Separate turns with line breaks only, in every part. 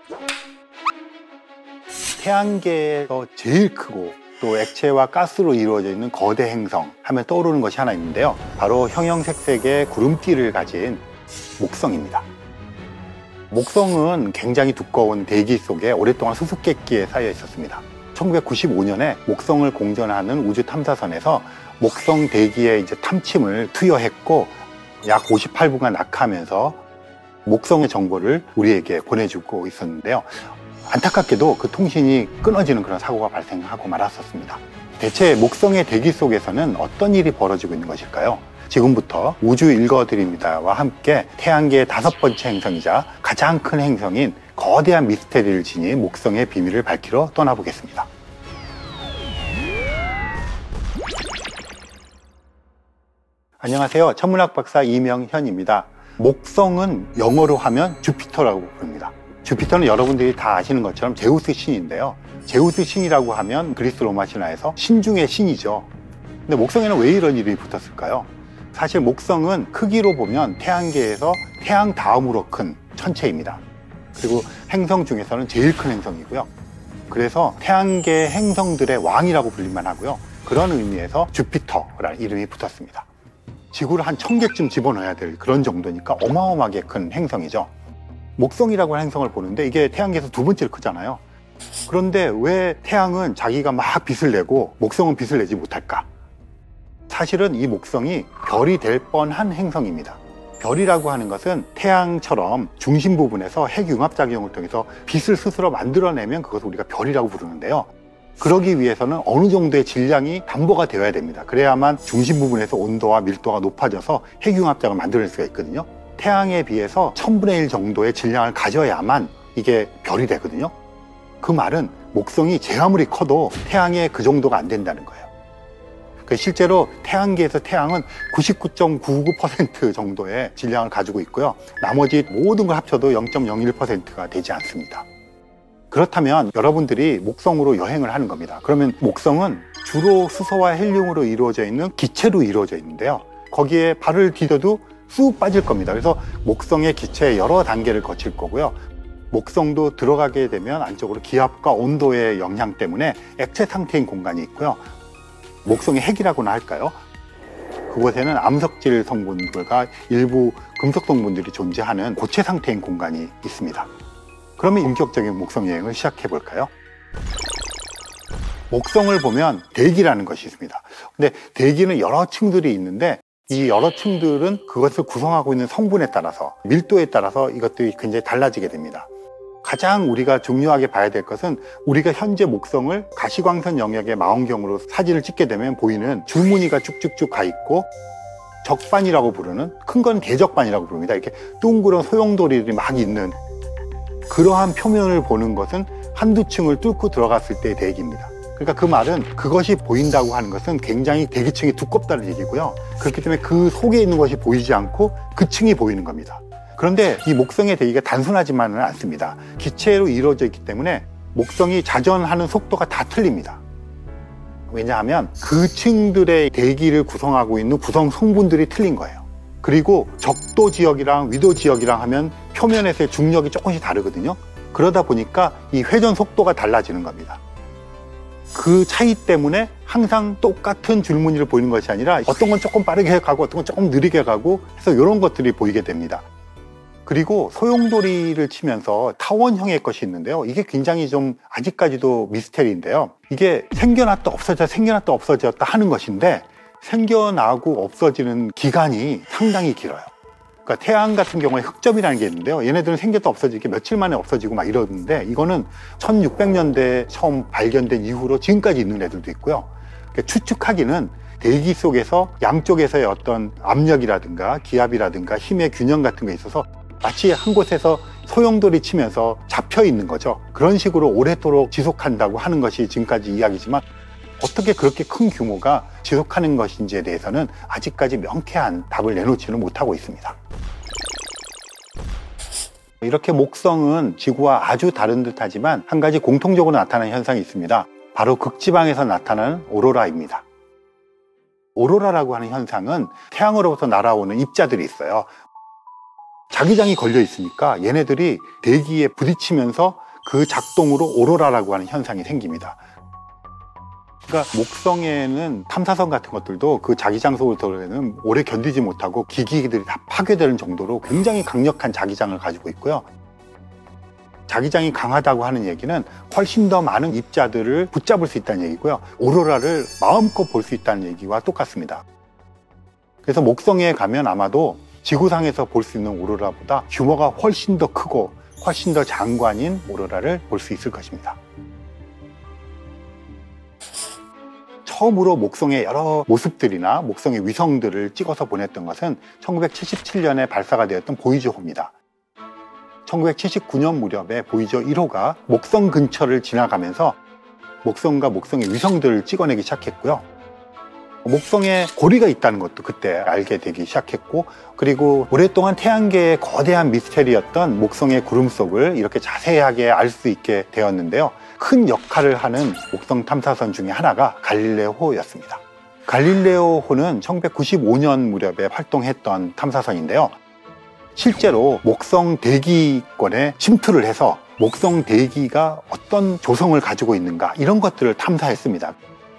태양계에서 제일 크고 또 액체와 가스로 이루어져 있는 거대 행성 하면 떠오르는 것이 하나 있는데요. 바로 형형색색의 구름띠를 가진 목성입니다. 목성은 굉장히 두꺼운 대기 속에 오랫동안 수수께끼에 쌓여 있었습니다. 1995년에 목성을 공전하는 우주 탐사선에서 목성 대기에 이제 탐침을 투여했고 약 58분간 낙하하면서 목성의 정보를 우리에게 보내주고 있었는데요. 안타깝게도 그 통신이 끊어지는 그런 사고가 발생하고 말았었습니다. 대체 목성의 대기 속에서는 어떤 일이 벌어지고 있는 것일까요? 지금부터 우주 읽어드립니다와 함께 태양계의 5번째 행성이자 가장 큰 행성인 거대한 미스테리를 지닌 목성의 비밀을 밝히러 떠나보겠습니다. 안녕하세요. 천문학 박사 이명현입니다. 목성은 영어로 하면 주피터라고 부릅니다. 주피터는 여러분들이 다 아시는 것처럼 제우스 신인데요. 제우스 신이라고 하면 그리스 로마 신화에서 신 중의 신이죠. 근데 목성에는 왜 이런 이름이 붙었을까요? 사실 목성은 크기로 보면 태양계에서 태양 다음으로 큰 천체입니다. 그리고 행성 중에서는 제일 큰 행성이고요. 그래서 태양계 행성들의 왕이라고 불릴만 하고요. 그런 의미에서 주피터라는 이름이 붙었습니다. 지구를 한 1000개쯤 집어넣어야 될 그런 정도니까 어마어마하게 큰 행성이죠. 목성이라고 하는 행성을 보는데 이게 태양계에서 2번째로 크잖아요. 그런데 왜 태양은 자기가 막 빛을 내고 목성은 빛을 내지 못할까? 사실은 이 목성이 별이 될 뻔한 행성입니다. 별이라고 하는 것은 태양처럼 중심 부분에서 핵융합작용을 통해서 빛을 스스로 만들어내면 그것을 우리가 별이라고 부르는데요. 그러기 위해서는 어느 정도의 질량이 담보가 되어야 됩니다. 그래야만 중심 부분에서 온도와 밀도가 높아져서 핵융합작을 만들어낼 수가 있거든요. 태양에 비해서 1000분의 1 정도의 질량을 가져야만 이게 별이 되거든요. 그 말은 목성이 제 아무리 커도 태양의 그 정도가 안 된다는 거예요. 실제로 태양계에서 태양은 99.99% 정도의 질량을 가지고 있고요. 나머지 모든 걸 합쳐도 0.01%가 되지 않습니다. 그렇다면 여러분들이 목성으로 여행을 하는 겁니다. 그러면 목성은 주로 수소와 헬륨으로 이루어져 있는 기체로 이루어져 있는데요. 거기에 발을 디뎌도 쑥 빠질 겁니다. 그래서 목성의 기체의 여러 단계를 거칠 거고요. 목성도 들어가게 되면 안쪽으로 기압과 온도의 영향 때문에 액체 상태인 공간이 있고요. 목성의 핵이라고나 할까요? 그곳에는 암석질 성분들과 일부 금속 성분들이 존재하는 고체 상태인 공간이 있습니다. 그러면 본격적인 목성 여행을 시작해 볼까요? 목성을 보면 대기라는 것이 있습니다. 근데 대기는 여러 층들이 있는데 이 여러 층들은 그것을 구성하고 있는 성분에 따라서 밀도에 따라서 이것들이 굉장히 달라지게 됩니다. 가장 우리가 중요하게 봐야 될 것은 우리가 현재 목성을 가시광선 영역의 망원경으로 사진을 찍게 되면 보이는 줄무늬가 쭉쭉쭉 가 있고 적반이라고 부르는, 큰 건 대적반이라고 부릅니다. 이렇게 둥그런 소용돌이들이 막 있는 그러한 표면을 보는 것은 한두 층을 뚫고 들어갔을 때의 대기입니다. 그러니까 그 말은 그것이 보인다고 하는 것은 굉장히 대기층이 두껍다는 얘기고요. 그렇기 때문에 그 속에 있는 것이 보이지 않고 그 층이 보이는 겁니다. 그런데 이 목성의 대기가 단순하지만은 않습니다. 기체로 이루어져 있기 때문에 목성이 자전하는 속도가 다 틀립니다. 왜냐하면 그 층들의 대기를 구성하고 있는 구성 성분들이 틀린 거예요. 그리고 적도 지역이랑 위도 지역이랑 하면 표면에서의 중력이 조금씩 다르거든요. 그러다 보니까 이 회전 속도가 달라지는 겁니다. 그 차이 때문에 항상 똑같은 줄무늬를 보이는 것이 아니라 어떤 건 조금 빠르게 가고 어떤 건 조금 느리게 가고 해서 이런 것들이 보이게 됩니다. 그리고 소용돌이를 치면서 타원형의 것이 있는데요. 이게 굉장히 좀 아직까지도 미스테리인데요. 이게 생겨났다 없어졌다 생겨났다 없어졌다 하는 것인데 생겨나고 없어지는 기간이 상당히 길어요. 그러니까 태양 같은 경우에 흑점이라는 게 있는데요. 얘네들은 생겼다 없어지게 며칠 만에 없어지고 막 이러는데 이거는 1600년대 처음 발견된 이후로 지금까지 있는 애들도 있고요. 그러니까 추측하기는 대기 속에서 양쪽에서의 어떤 압력이라든가 기압이라든가 힘의 균형 같은 게 있어서 마치 한 곳에서 소용돌이 치면서 잡혀 있는 거죠. 그런 식으로 오랫도록 지속한다고 하는 것이 지금까지 이야기지만 어떻게 그렇게 큰 규모가 지속하는 것인지에 대해서는 아직까지 명쾌한 답을 내놓지는 못하고 있습니다. 이렇게 목성은 지구와 아주 다른 듯하지만 한 가지 공통적으로 나타나는 현상이 있습니다. 바로 극지방에서 나타나는 오로라입니다. 오로라라고 하는 현상은 태양으로부터 날아오는 입자들이 있어요. 자기장이 걸려 있으니까 얘네들이 대기에 부딪히면서 그 작동으로 오로라라고 하는 현상이 생깁니다. 그러니까 목성에는 탐사선 같은 것들도 그 자기장 속에는 오래 견디지 못하고 기기들이 다 파괴되는 정도로 굉장히 강력한 자기장을 가지고 있고요. 자기장이 강하다고 하는 얘기는 훨씬 더 많은 입자들을 붙잡을 수 있다는 얘기고요. 오로라를 마음껏 볼 수 있다는 얘기와 똑같습니다. 그래서 목성에 가면 아마도 지구상에서 볼 수 있는 오로라보다 규모가 훨씬 더 크고 훨씬 더 장관인 오로라를 볼 수 있을 것입니다. 처음으로 목성의 여러 모습들이나 목성의 위성들을 찍어서 보냈던 것은 1977년에 발사가 되었던 보이저호입니다. 1979년 무렵에 보이저 1호가 목성 근처를 지나가면서 목성과 목성의 위성들을 찍어내기 시작했고요. 목성에 고리가 있다는 것도 그때 알게 되기 시작했고, 그리고 오랫동안 태양계의 거대한 미스테리였던 목성의 구름 속을 이렇게 자세하게 알 수 있게 되었는데요. 큰 역할을 하는 목성 탐사선 중에 하나가 갈릴레오호였습니다. 갈릴레오호는 1995년 무렵에 활동했던 탐사선인데요. 실제로 목성 대기권에 침투를 해서 목성 대기가 어떤 조성을 가지고 있는가 이런 것들을 탐사했습니다.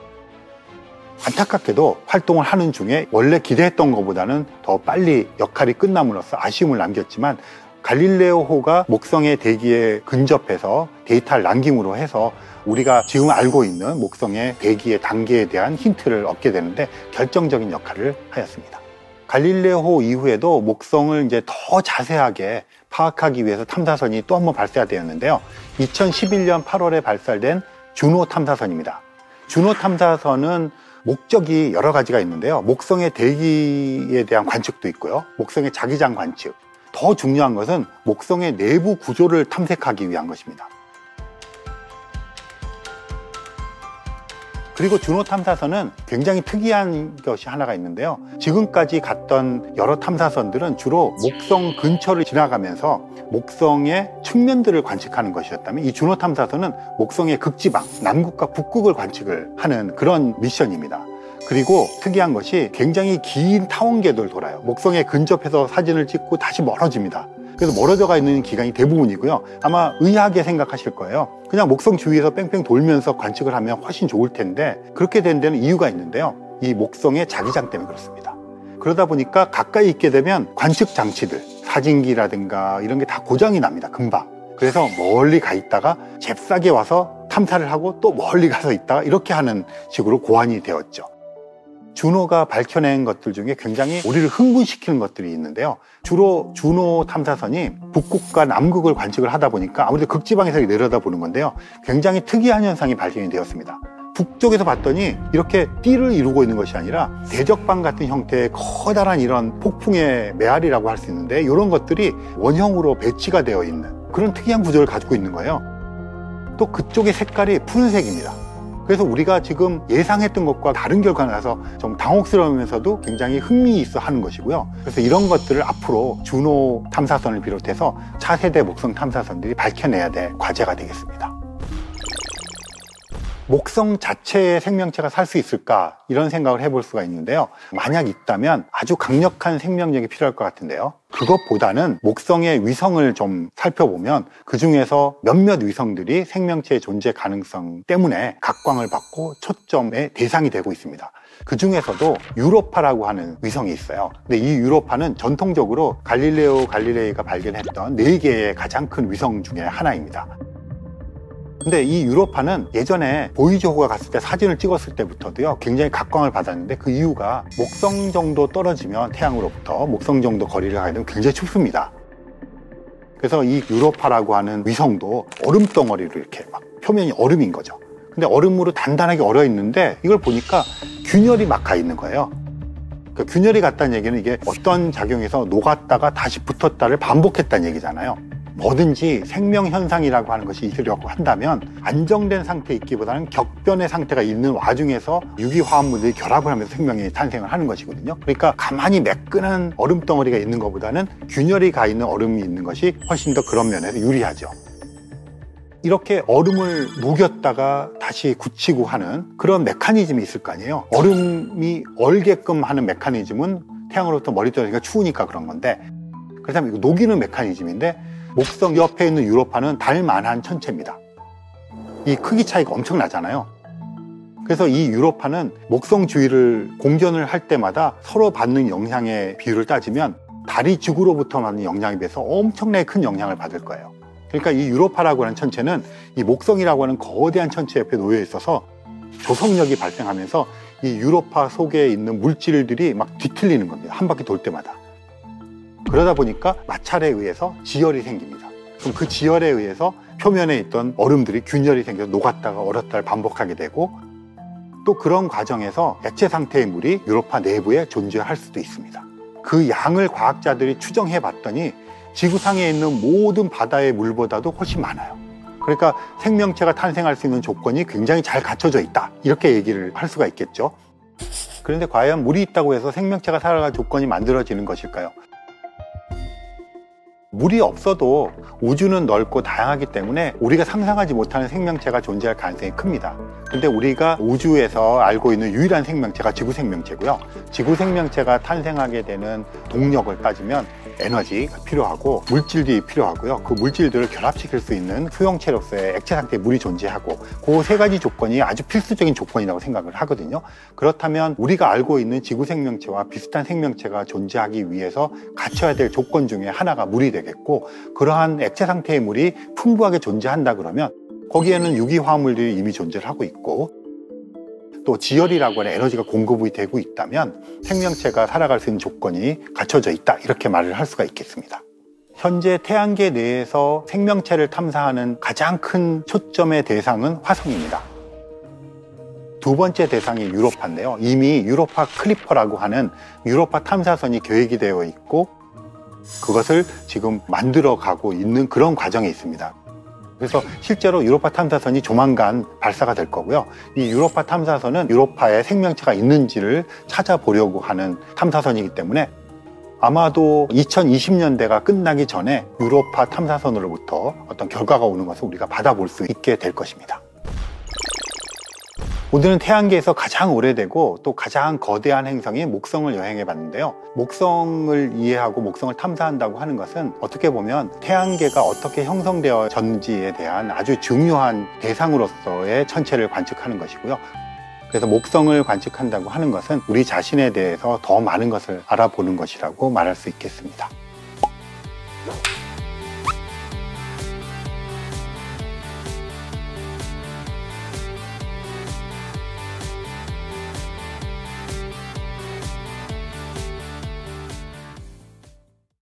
안타깝게도 활동을 하는 중에 원래 기대했던 것보다는 더 빨리 역할이 끝남으로써 아쉬움을 남겼지만, 갈릴레오호가 목성의 대기에 근접해서 데이터를 남김으로 해서 우리가 지금 알고 있는 목성의 대기의 단계에 대한 힌트를 얻게 되는데 결정적인 역할을 하였습니다. 갈릴레오호 이후에도 목성을 이제 더 자세하게 파악하기 위해서 탐사선이 또 한 번 발사되었는데요. 2011년 8월에 발사된 주노 탐사선입니다. 주노 탐사선은 목적이 여러 가지가 있는데요. 목성의 대기에 대한 관측도 있고요. 목성의 자기장 관측. 더 중요한 것은 목성의 내부 구조를 탐색하기 위한 것입니다. 그리고 주노 탐사선은 굉장히 특이한 것이 하나가 있는데요. 지금까지 갔던 여러 탐사선들은 주로 목성 근처를 지나가면서 목성의 측면들을 관측하는 것이었다면, 이 주노 탐사선은 목성의 극지방, 남극과 북극을 관측을 하는 그런 미션입니다. 그리고 특이한 것이 굉장히 긴 타원 궤도를 돌아요. 목성에 근접해서 사진을 찍고 다시 멀어집니다. 그래서 멀어져가 있는 기간이 대부분이고요. 아마 의아하게 생각하실 거예요. 그냥 목성 주위에서 뺑뺑 돌면서 관측을 하면 훨씬 좋을 텐데, 그렇게 된 데는 이유가 있는데요. 이 목성의 자기장 때문에 그렇습니다. 그러다 보니까 가까이 있게 되면 관측 장치들, 사진기라든가 이런 게 다 고장이 납니다, 금방. 그래서 멀리 가 있다가 잽싸게 와서 탐사를 하고 또 멀리 가서 있다가 이렇게 하는 식으로 고안이 되었죠. 주노가 밝혀낸 것들 중에 굉장히 우리를 흥분시키는 것들이 있는데요. 주로 주노 탐사선이 북극과 남극을 관측을 하다 보니까 아무래도 극지방에서 내려다보는 건데요. 굉장히 특이한 현상이 발견이 되었습니다. 북쪽에서 봤더니 이렇게 띠를 이루고 있는 것이 아니라 대적방 같은 형태의 커다란 이런 폭풍의 메아리라고 할 수 있는데, 이런 것들이 원형으로 배치가 되어 있는 그런 특이한 구조를 가지고 있는 거예요. 또 그쪽의 색깔이 푸른색입니다. 그래서 우리가 지금 예상했던 것과 다른 결과가 나서 좀 당혹스러우면서도 굉장히 흥미있어 하는 것이고요. 그래서 이런 것들을 앞으로 주노 탐사선을 비롯해서 차세대 목성 탐사선들이 밝혀내야 될 과제가 되겠습니다. 목성 자체의 생명체가 살 수 있을까, 이런 생각을 해볼 수가 있는데요. 만약 있다면 아주 강력한 생명력이 필요할 것 같은데요. 그것보다는 목성의 위성을 좀 살펴보면 그 중에서 몇몇 위성들이 생명체의 존재 가능성 때문에 각광을 받고 초점의 대상이 되고 있습니다. 그 중에서도 유로파라고 하는 위성이 있어요. 근데 이 유로파는 전통적으로 갈릴레오 갈릴레이가 발견했던 4개의 가장 큰 위성 중에 하나입니다. 근데 이 유로파는 예전에 보이저호가 갔을 때 사진을 찍었을 때부터도요, 굉장히 각광을 받았는데, 그 이유가 목성 정도 떨어지면 태양으로부터 목성 정도 거리를 가게 되면 굉장히 춥습니다. 그래서 이 유로파라고 하는 위성도 얼음 덩어리로 이렇게 막 표면이 얼음인 거죠. 근데 얼음으로 단단하게 얼어 있는데 이걸 보니까 균열이 막 가 있는 거예요. 그 균열이 갔다는 얘기는 이게 어떤 작용에서 녹았다가 다시 붙었다를 반복했다는 얘기잖아요. 뭐든지 생명 현상이라고 하는 것이 있으려고 한다면 안정된 상태에 있기보다는 격변의 상태가 있는 와중에서 유기화합물들이 결합을 하면서 생명이 탄생을 하는 것이거든요. 그러니까 가만히 매끈한 얼음 덩어리가 있는 것보다는 균열이 가 있는 얼음이 있는 것이 훨씬 더 그런 면에서 유리하죠. 이렇게 얼음을 녹였다가 다시 굳히고 하는 그런 메커니즘이 있을 거 아니에요. 얼음이 얼게끔 하는 메커니즘은 태양으로부터 멀리 떨어지니까 추우니까 그런 건데, 그렇다면 이거 녹이는 메커니즘인데 목성 옆에 있는 유로파는 달만한 천체입니다. 이 크기 차이가 엄청나잖아요. 그래서 이 유로파는 목성 주위를 공전을 할 때마다 서로 받는 영향의 비율을 따지면 달이 지구로부터 받는 영향에 비해서 엄청나게 큰 영향을 받을 거예요. 그러니까 이 유로파라고 하는 천체는 이 목성이라고 하는 거대한 천체 옆에 놓여 있어서 조성력이 발생하면서 이 유로파 속에 있는 물질들이 막 뒤틀리는 겁니다. 한 바퀴 돌 때마다. 그러다 보니까 마찰에 의해서 지열이 생깁니다. 그럼 그 지열에 의해서 표면에 있던 얼음들이 균열이 생겨서 녹았다가 얼었다를 반복하게 되고, 또 그런 과정에서 액체 상태의 물이 유로파 내부에 존재할 수도 있습니다. 그 양을 과학자들이 추정해 봤더니 지구상에 있는 모든 바다의 물보다도 훨씬 많아요. 그러니까 생명체가 탄생할 수 있는 조건이 굉장히 잘 갖춰져 있다, 이렇게 얘기를 할 수가 있겠죠. 그런데 과연 물이 있다고 해서 생명체가 살아갈 조건이 만들어지는 것일까요? 물이 없어도 우주는 넓고 다양하기 때문에 우리가 상상하지 못하는 생명체가 존재할 가능성이 큽니다. 근데 우리가 우주에서 알고 있는 유일한 생명체가 지구 생명체고요. 지구 생명체가 탄생하게 되는 동력을 따지면 에너지가 필요하고 물질들이 필요하고요. 그 물질들을 결합시킬 수 있는 수용체로서의 액체 상태의 물이 존재하고, 그 세 가지 조건이 아주 필수적인 조건이라고 생각을 하거든요. 그렇다면 우리가 알고 있는 지구 생명체와 비슷한 생명체가 존재하기 위해서 갖춰야 될 조건 중에 하나가 물이 되겠고, 그러한 액체 상태의 물이 풍부하게 존재한다 그러면 거기에는 유기화합물들이 이미 존재를 하고 있고, 또 지열이라고 하는 에너지가 공급이 되고 있다면 생명체가 살아갈 수 있는 조건이 갖춰져 있다, 이렇게 말을 할 수가 있겠습니다. 현재 태양계 내에서 생명체를 탐사하는 가장 큰 초점의 대상은 화성입니다. 두 번째 대상이 유로파인데요. 이미 유로파 클리퍼라고 하는 유로파 탐사선이 계획이 되어 있고, 그것을 지금 만들어 가고 있는 그런 과정에 있습니다. 그래서 실제로 유로파 탐사선이 조만간 발사가 될 거고요. 이 유로파 탐사선은 유로파에 생명체가 있는지를 찾아보려고 하는 탐사선이기 때문에 아마도 2020년대가 끝나기 전에 유로파 탐사선으로부터 어떤 결과가 오는 것을 우리가 받아볼 수 있게 될 것입니다. 오늘은 태양계에서 가장 오래되고 또 가장 거대한 행성인 목성을 여행해 봤는데요. 목성을 이해하고 목성을 탐사한다고 하는 것은 어떻게 보면 태양계가 어떻게 형성되어졌는지에 대한 아주 중요한 대상으로서의 천체를 관측하는 것이고요. 그래서 목성을 관측한다고 하는 것은 우리 자신에 대해서 더 많은 것을 알아보는 것이라고 말할 수 있겠습니다.